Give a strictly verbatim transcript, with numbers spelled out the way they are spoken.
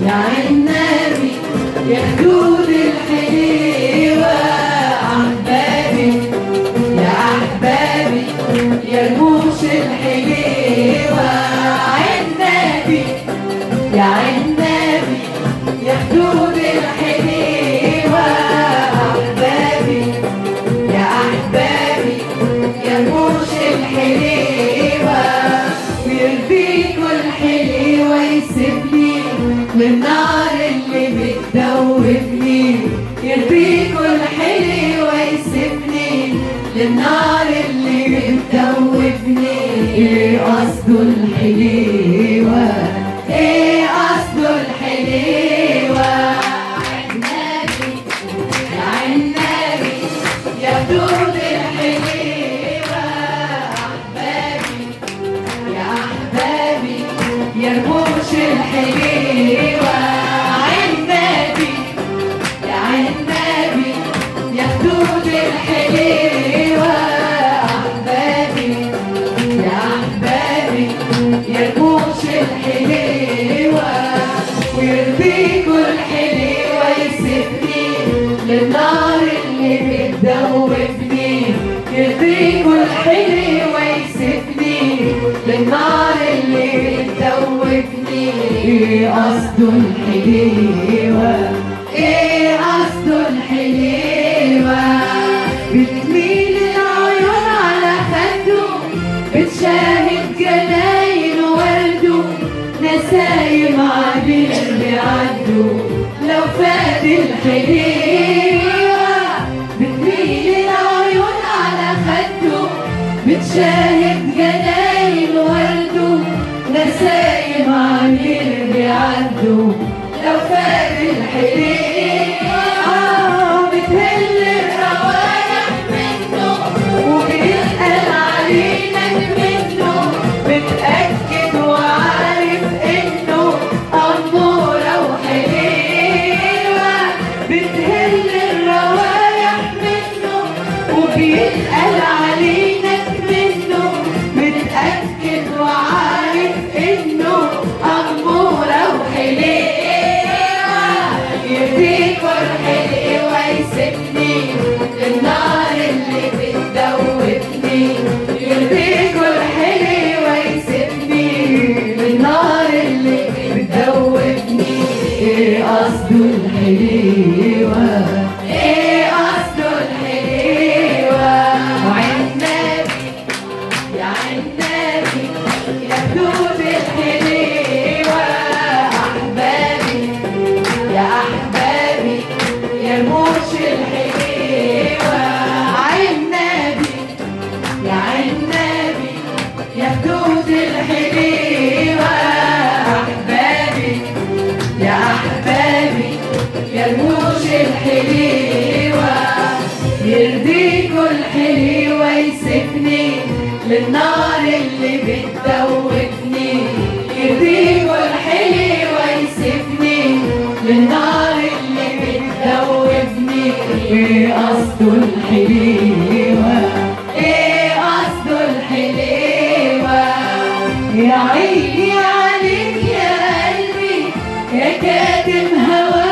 يا عنابي يا خدود الحليوة، أحبابي يا أحبابي يا رموش الحليوة، عنابي يا عنابي يا خدود الحليوة، أحبابي يا أحبابي يا رموش الحليوة، ويرضيكوا الحليوة يسيبني للنار اللي بتدوبني، يرضيكوا الحليوة يسيبني للنار اللي بتدوبني. ايه قصده الحليوة؟ ايه قصده الحليوة؟ عنابي يا عنابي يا خدود الحليوة، أحبابي يا أحبابي يا رموش الحليوة، عنابي يا عنابي يا خدود الحليوة، أحبابي يا أحبابي يا رموش الحليوة، ويرضيكوا الحليوة يسيبني للنار اللي بتدوبني، يرضيكوا الحليوة يسيبني للنار اللي بتدوبني. ايه قصده الحليوة؟ ايه قصده الحليوة؟ بتميل العيون على خده، بتشاهد جناين ورده، نسايم عبير بيعدوا لو فات الحليوة، بتميل العيون على خده، بتشاهد جناين ورده، نسايم عبير بيعدوا لو فات الحليوة، بتهل الروايح منه وبيسأل علينا منه، بتأكد وعارف انه أمورة وحليوة، بتهل الروايح منه وبيسأل علينا منه، بتأكد وعارف انه أمورة وحليوة، يرضيكوا الحليوة يسيبني للنار اللي بتدوبني، يرضيكوا الحليوة يسيبني للنار اللي بتدوبني. ايه قصده الحليوة؟ ايه قصده الحليوة؟ وعنابي يا عنابي يا خدود الحليوة، أحبابي يا أحبابي يا رموش الحليوة، عنابي يا عنابي يا خدود الحليوة، أحبابي يا أحبابي يا رموش الحليوة، يرضيكوا الحليوة يسيبني للنار اللي بتدوبني، يرضيكوا الحليوة يسيبني للنار اللي بتدوبني. ايه قصده الحليوة؟ ايه قصده الحليوة؟ يا عيني عليك يا قلبي يا كاتم هواك